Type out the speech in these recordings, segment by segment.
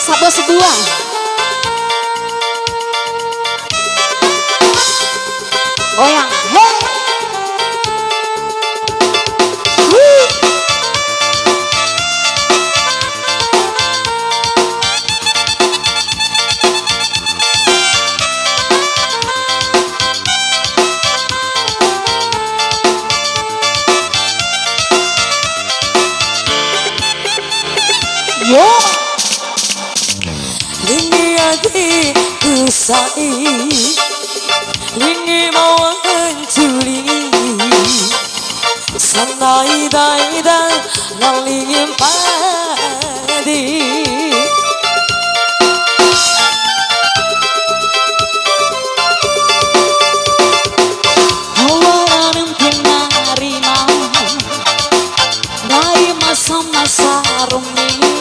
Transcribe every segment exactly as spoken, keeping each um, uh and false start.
Sabos sebuah. Goyang, hey. Woo. Yo. Ini hatiku sayang, ini mau hancuri. Sana ida ida nalingin padi. Hawaran pinarima dari masa-masa rumi.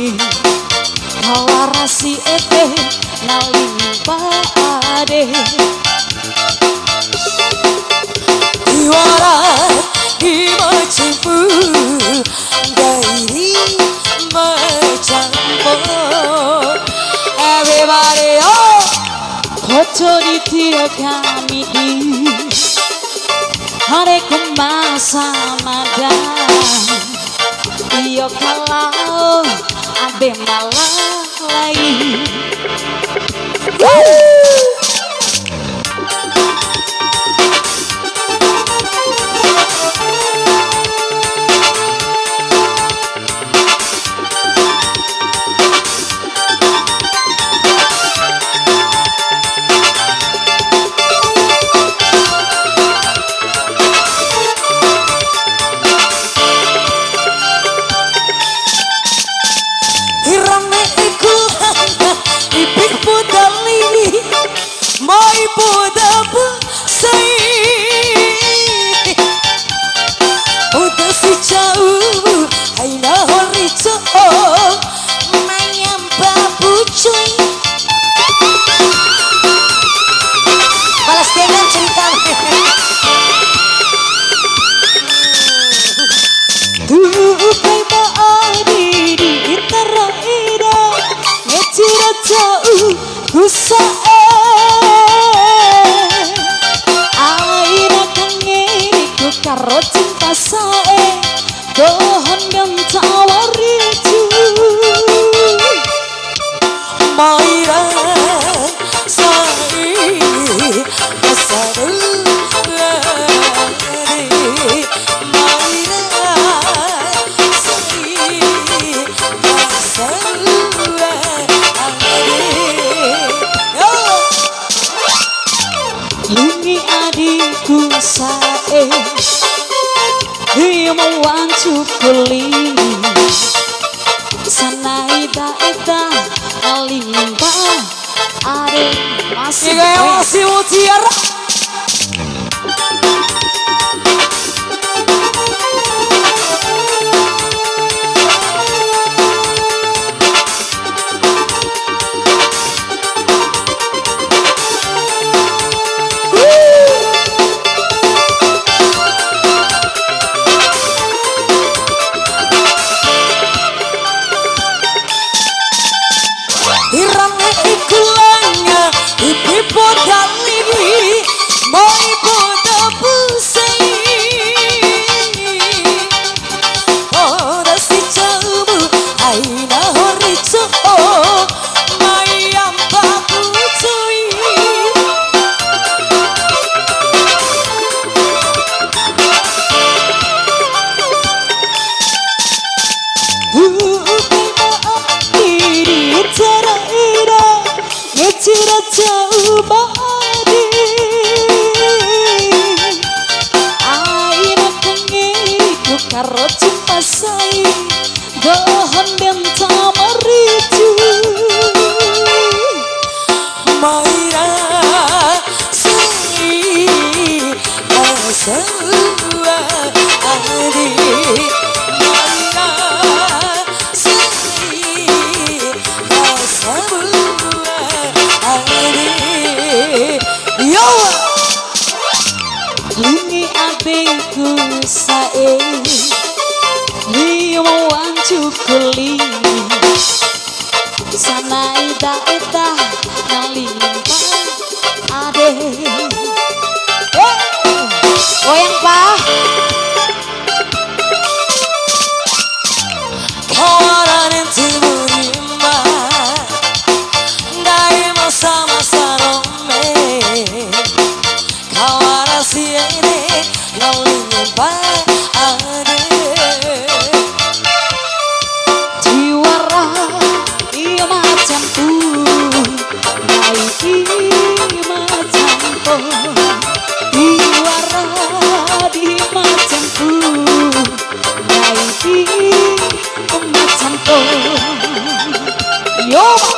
Hawarasi ete naling pade. Iwara imacampu dari macampur. Everybody oh, kotori tiap kami di hari kumasa mada. Iyo kalau abe malah lain. Mai puda say udah si jauh hai na hori cho mayam babu cuy balas dengan cerita Tuh kai baadi di teraida ngecira jauh kusae. Karo cinta sae dohon dan tawari cu Maira sai asaru lari Maira sai asaru lari Lumi adikku sae dia mau wancu kuli sana ida ida alimba are masih masih mutiara Irangnya ikulanya ipi podal ini mau poda pusing poda si camu aina hori co mayam babu cuy Cira jauh badi aina kengiku karo cinta say dohon dan tamaricu Maira sai asaru adi Maira sai asaru yo Lungi adikku sae dia mau wancu kuli sana Goyang pa. Kawaran terima dari masa-masa rome. Kawaran siene nolingin pa ade. Jiwara iya macam tu, dai iya macam tu. Jiwara di macam tu, dai iya macam tu. Yo.